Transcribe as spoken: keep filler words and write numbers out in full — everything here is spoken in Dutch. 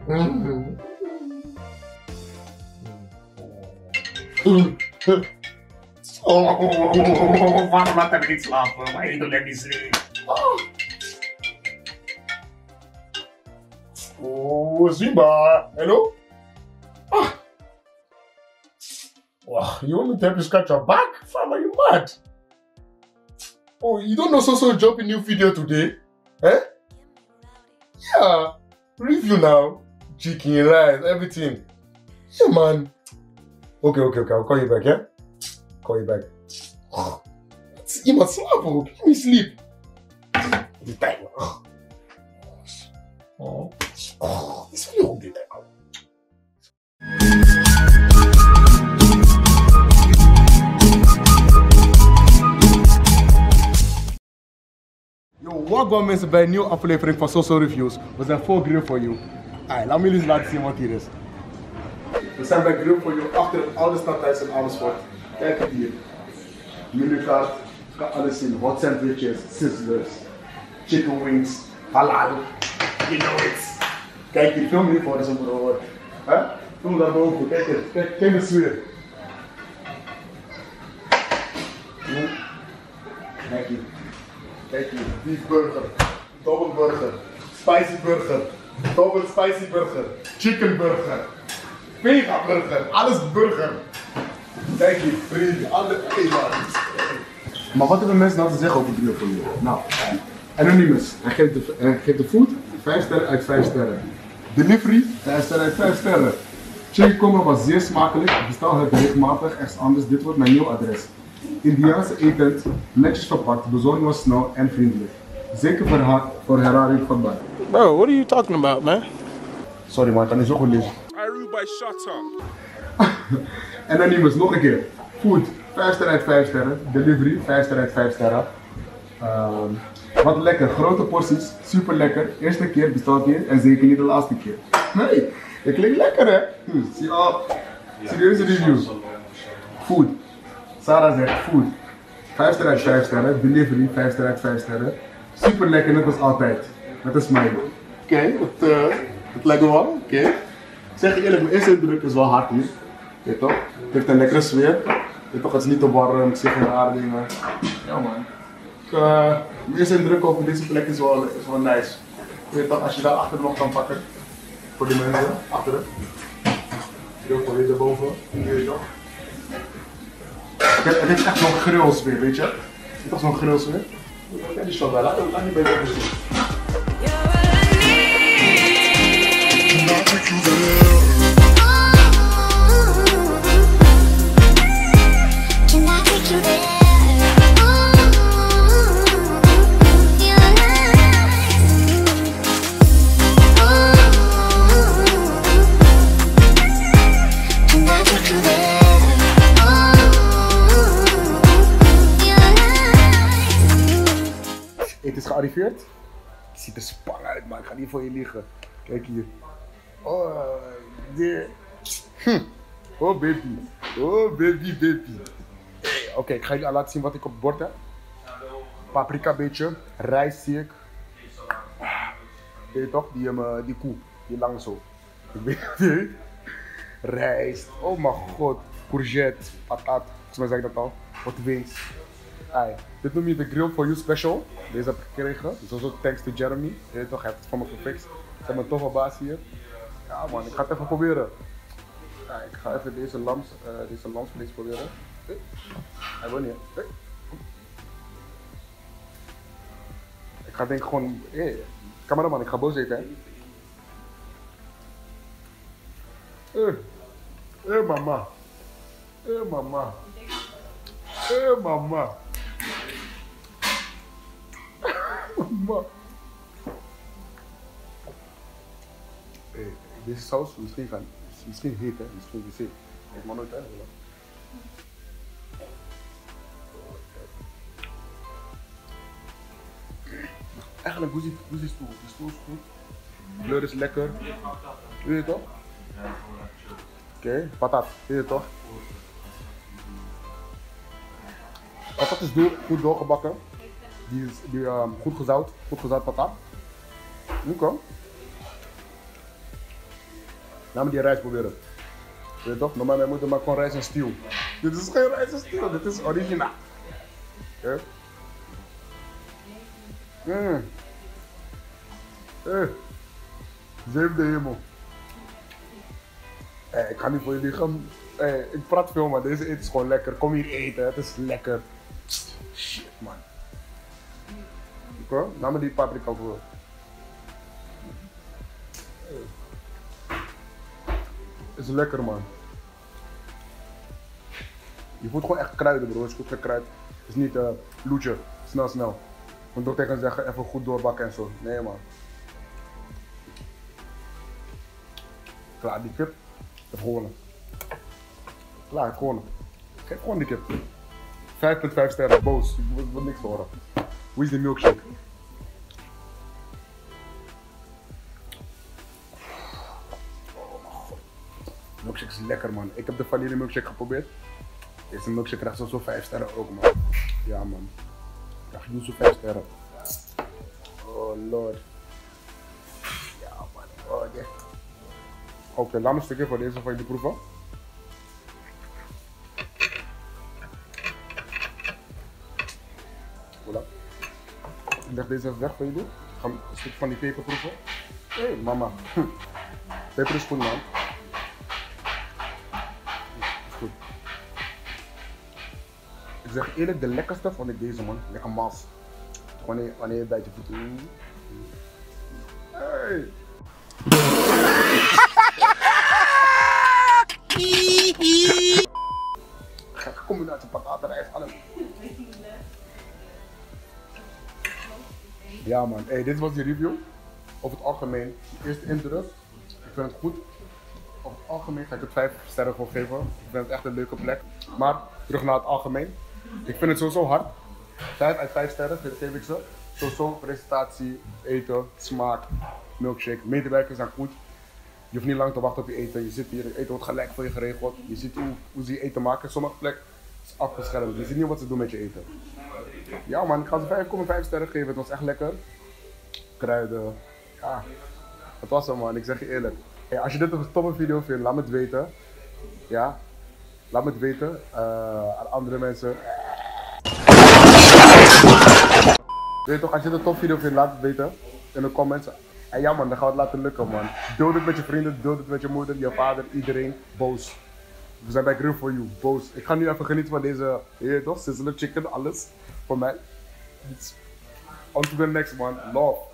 Oh, waarom laat hij niet slapen? Maar je doet net niet sleep. Oh, Simba. Hello? Ah. Oh, you want me to help you scratch your back? Fam, are you mad? Oh, you don't know so-so drop a new video today? Eh? Yeah. Review now. Chicken, rice, everything. Yeah, man. Okay, okay, okay. I'll call you back, yeah? Call you back. Oh, you must slap, bro. Give me sleep. The time. Oh. Oh. Oh. It's really all the time. Yo, welkom mensen bij een nieuwe aflevering van So So Reviews. We zijn vol grill voor jou. Alright, laat me jullie eens laten zien wat hier is. We zijn bij Grill voor jou achter alle stadhuis en alles wat. Kijk hier. Menukaart, je kan alles zien. Hot sandwiches, sizzlers, chicken wings, halal. You know it. Kijk hier, film hiervoor is om te horen. Huh? Film daar boven, kijk hier, kijk, kijk de sfeer. Kijk hier. Kijk hier, beef burger, double burger, spicy burger, double spicy burger, chicken burger, vega burger, alles burger. Kijk hier, vrienden, alle thema's. Maar wat hebben mensen nou te zeggen over Grill voor jou? Nou, Anonymous, hij geeft de, hij geeft de food vijf sterren uit vijf sterren. Delivery, vijf sterren uit vijf sterren. Chicken combo was zeer smakelijk, bestel het regelmatig, ergens anders, dit wordt mijn nieuw adres. Indiaanse eten, netjes verpakt, bezorging was snel en vriendelijk. Zeker voor, her voor herhaling vatbaar. Bro, what are you talking about, man? Sorry man, ik kan niet zo goed lezen. Aruba, shut up. Anonymous, nog een keer. Food, vijf sterren uit vijf sterren. Delivery, vijf sterren uit vijf sterren. Um, wat lekker, grote porties, super lekker. Eerste keer, bestel keer en zeker niet de laatste keer. Nee, dat klinkt lekker hè? Hm, zie al, serieuze review. Food. Sarah zegt food, vijf sterren uit vijf sterren, delivery, vijf sterren uit vijf sterren. Super lekker, net als altijd. Met een smile. Oké, okay, dat, uh, dat lijkt me wel. Oké. Okay. Ik zeg je eerlijk, mijn eerste indruk is wel hard hier. Weet toch? Het heeft een lekkere sfeer. Weet toch, het is niet te warm, ik zie geen rare dingen. Ja man. Ik, uh, mijn eerste indruk over deze plek is wel, is wel nice. Weet toch, als je daar achter nog kan pakken. Voor die mensen, achteren. Heel voor deze boven, weet toch? Het heeft echt zo'n grillsfeer, weet je? Het heeft echt zo'n grillsfeer. Kijk die shot wel, laat die bij de zien. Het is gearriveerd. Het ziet er spang uit, maar ik ga niet voor je liegen. Kijk hier. Oh, de. Hm. Oh baby. Oh baby, baby. Oké, okay, ik ga jullie laten zien wat ik op het bord heb. Paprika beetje, rijst zie ik. Weet je toch, die, um, die koe, die lang zo. Ik weet het. Rijst, oh mijn god. Courgette, patat, volgens mij zeg ik dat al. Wat wings. Ay, dit noem je de Grill for You Special. Deze heb ik gekregen. Dus ook thanks to Jeremy. Je weet toch, hij heeft het voor me gefixt. Ze hebben een toffe baas hier. Ja man, ik ga het even proberen. Ja, ik ga even deze, lams, uh, deze lamsvlees proberen. Hey. Hij wil niet. Hey. Ik ga denk gewoon, hé, hey, cameraman, ik ga boos eten hè. Hé, hey. Hey, mama. Hé hey, mama. Hé hey, mama. Mama. Hey, deze saus misschien gaan, misschien heet hè, misschien wc. Ik mag nooit uit. Eigenlijk, hoe is die stoel? Die stoel is goed. De kleur is lekker. Weet je toch? Oké, okay. Patat, weet je toch? Patat is door, goed doorgebakken. Die is die, um, goed gezout, goed gezout patat. Oké. Laat me die rijst proberen. Weet je toch? Normaal mijn moeder maakt gewoon rijst en steel. Dit is geen rijst en steel, dit is originaal. Ja. Mm. Eh. Zevende hemel. Eh, ik ga niet voor jullie gaan. Eh, ik praat veel, maar deze eten is gewoon lekker. Kom hier eten, het is lekker. Shit, man. Oké, laat me die paprika voor. Het is lekker, man. Je voelt gewoon echt kruiden, bro. Het is goed gekruid. Het is niet uh, loetje. Snel, snel. Ik moet ook tegen zeggen, even goed doorbakken en zo. Nee, man. Klaar, die kip. Ik heb gewonnen. Klaar, ik heb gewonnen. Geef gewoon die kip. vijf komma vijf sterren, boos. Ik wil, wil niks horen. Hoe is die milkshake? Oh mijn god. Milkshake is lekker, man. Ik heb de vanille milkshake geprobeerd. Deze milkshake krijgt zo vijf sterren ook, man. Ja, man. Krijg je nu zo vijf sterren. Oh lord. Ja, man. Oh, echt. Oké, okay, laat me een stukje voor deze van jullie proeven. Voilà. Ik leg deze even weg voor jullie. Ik ga een stukje van die peper proeven. Hé, hey, mama. Peper is goed, man. Is goed. Ik zeg eerlijk, de lekkerste vond ik deze, man. Lekker mals. Wanneer, wanneer je bij je voeten. Hey! Gekke combinatie patatenrijst, alles. Ja, man, hey, dit was die review. Over het algemeen, de eerste indruk. Ik vind het goed. Over het algemeen ga ik het vijf sterren voor geven. Ik vind het echt een leuke plek. Maar terug naar het algemeen. Ik vind het sowieso hard. vijf uit vijf sterren geef ik ze. Sowieso presentatie, eten, smaak, milkshake. Medewerkers zijn goed. Je hoeft niet lang te wachten op je eten. Je zit hier, je eten wordt gelijk voor je geregeld. Je ziet hoe, hoe ze je eten maken. Sommige plekken is afgeschermd. Je ziet niet wat ze doen met je eten. Ja, man, ik ga ze vijf komma vijf sterren geven. Het was echt lekker. Kruiden. Ja, het was zo, man. Ik zeg je eerlijk. Hey, als je dit een toffe video vindt, laat me het weten. Ja, laat me het weten. Uh, aan andere mensen. Weet je toch, als je dit een toffe video vindt, laat het weten. In de comments. En ja, man, dan gaan we het laten lukken, man. Deel dit met je vrienden, deel dit met je moeder, je vader, iedereen. Boos. We zijn bij Grill for You. Boos. Ik ga nu even genieten van deze, je weet toch, sizzling chicken, alles. Voor mij. On to the next, man. Love.